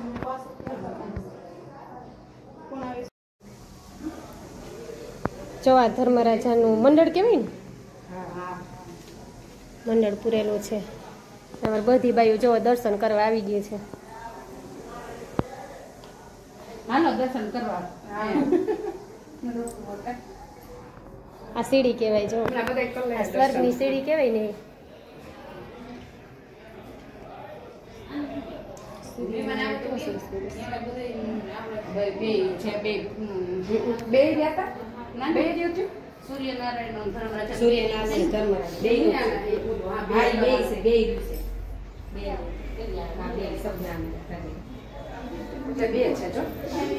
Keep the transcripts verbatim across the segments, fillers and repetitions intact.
જો આ ધર્મરાજાનું મંડળ કહેવાય ને, મંડળ પૂરેલું છે. તમારે બધી બાઈઓ જો દર્શન કરવા આવી ગઈ છે. હાલો દર્શન કરવા. આ સીડી કહેવાય, જો આ સ્વર્ગની સીડી કહેવાય ને. સૂર્યનારાયણ ધર્મરાજ સૂર્યનારાયણ ધર્મરાજ બે બે છે જો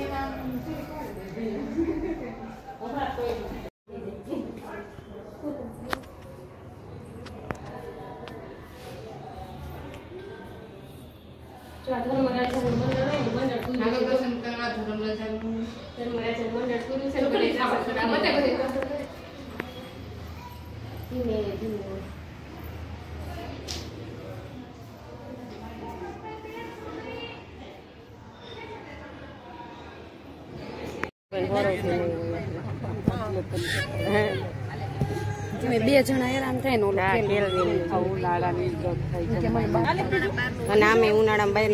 બે જણા હેરાન થાય ને અને આમે ઉનાળામાં બહાર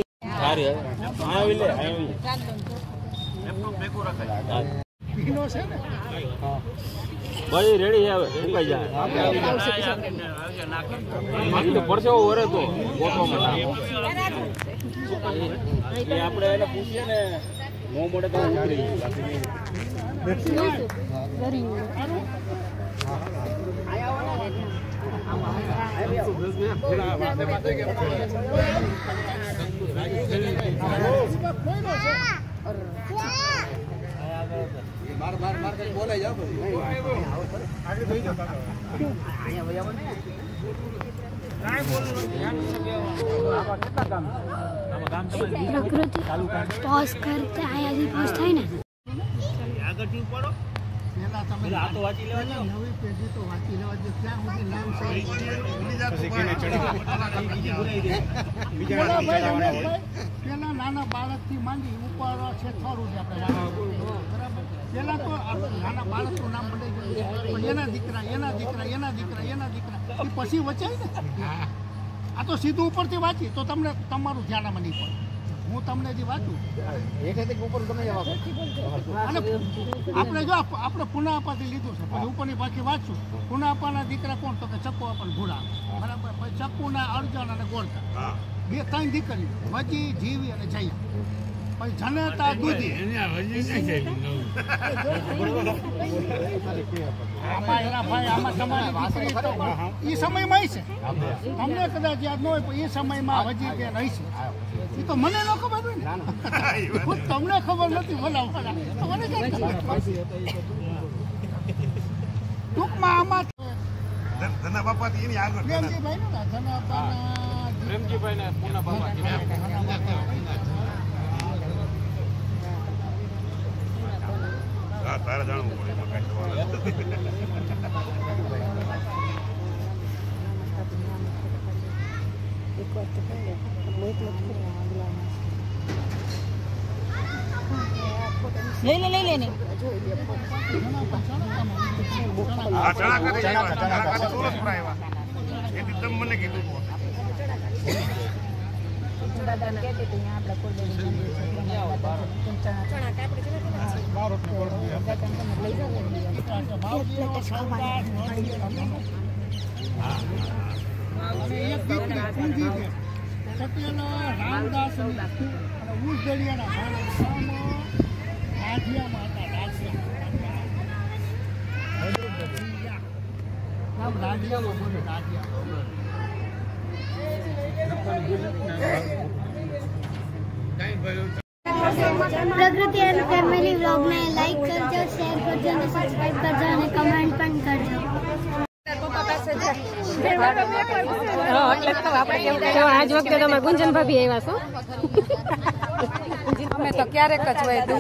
ભાઈ રેડી આવે ઉકાઈ જાય પરસેવો વરે તો આપણે એને પૂછીએ ને નો મળે તો ઉતરી માર માર માર કઈ બોલે જાવ આગળ થઈ જાવ અહીંયા વયા ને કાઈ બોલવાનું આમાં કેટલા કામ આમાં કામ તમારે ચાલુ કામ પોઝ કરતે આયાથી પોઝ થાય ને આગળ થી પડો પેલા તમે આ તો વાંચી લેવા જાવ નવી પેજી તો વાંચી લેવા જો ક્યાં સુધી નામ છે બીજી જાત શીખીને ચડી બીજા ચડાવવાના પેલા નાના બાળકથી માંડી ઉપર છે થોડું છે આપણે બરાબર પેલા તો નાના બાળકનું નામ બદલાઈ ગયું પણ એના દીકરા એના દીકરા એના દીકરા એના દીકરા એ પછી વચાય ને આ તો સીધું ઉપરથી વાંચી તો તમને તમારું ધ્યાન આમાં નહીં પડે હું તમને જે વાંચું ઉપર તમે અને આપણે જો આપણે પુના અપાથી લીધું છે પછી ઉપરની પાછી વાંચું પુના અપાના દીકરા કોણ તો કે ચક્કુ અપાન ભૂડા બરાબર પછી ચક્કુના અર્જુન અને ગોરતા બે ત્રણ દીકરી વજી જીવી અને જયા પછી જનતા દૂધી આમાં એના ભાઈ આમાં તમારી દીકરી એ સમયમાં છે તમને કદાચ યાદ ન હોય પણ એ સમયમાં વજી બેન હશે એ તો મને ન ખબર હોય ને તમને ખબર નથી ભલા ભલા મને ટૂંકમાં આમાં ધના બાપા એની આગળ પ્રેમજીભાઈ નું ના ધના બાપા પ્રેમજીભાઈ ને પૂના બાપા હા તારે જાણવું પડે એમાં કાંઈ લઈ લે લઈ લે ને આ ચણા કાઢી ચણા કાઢી સુરત પર આવ્યા એથી તમે મને કીધું દાદાને કહેતી હતી આપણે કોલબેડી ચણા કાપડી છે બાર લઈ જાવ રામદાસ પ્રકૃતિ અને ફેમિલી વ્લોગ ને લાઈક કરજો, શેર કરજો અને સબસ્ક્રાઇબ કરજો અને કમેન્ટ પણ કરજો. આજ વખતે તમે ગુંજન ભાભી આવ્યા છો? અમે તો ક્યારેક જ હોય તો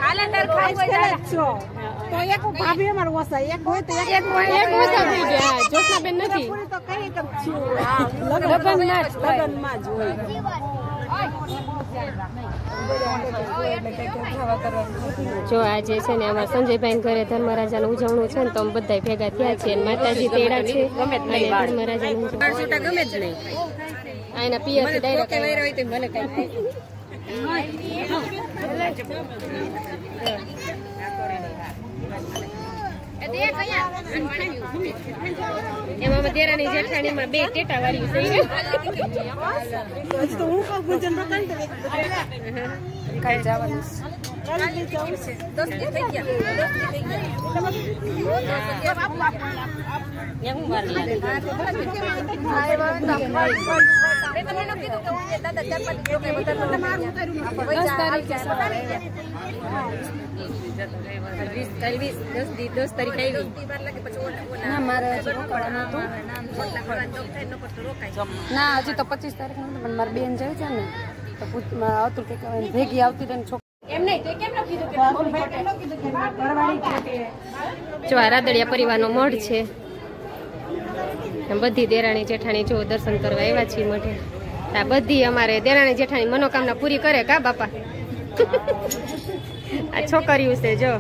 એક ભાભી અમારું ઓછા એક હોય તો એક ઓછા થઈ ગયા. જોશનાબેન નથી, લગ્નમાં જ લગ્નમાં જ હોય. જો આજે છે ને અમારા સંજયભાઈ ઘરે ધર્મરાજાનું ઉજવણું છે ને તો અમે બધા ભેગા થયા છીએ અને માતાજી તેડા છે અને ધર્મરાજાનું ગમે જ નહીં આ એના પિયર થી ડાયરેક્ટ મને કઈ એમાં દેરાની જેઠાણીમાં બે ટેટા વાળ્યું છે કઈ જવાનું દસ તારીખ આવી ના હજી તો પચીસ તારીખ નથી પણ મારી બેન જાય છે ને તો હતું કે ભેગી આવતી રહી જો આ રાદડિયા પરિવારનો મઢ છે બધી દેરાણી જેઠાણી જો દર્શન કરવા આવ્યા છીએ મઢે આ બધી અમારે દેરાણી જેઠાણી મનોકામના પૂરી કરે કા બાપા આ છોકરીઓ છે જો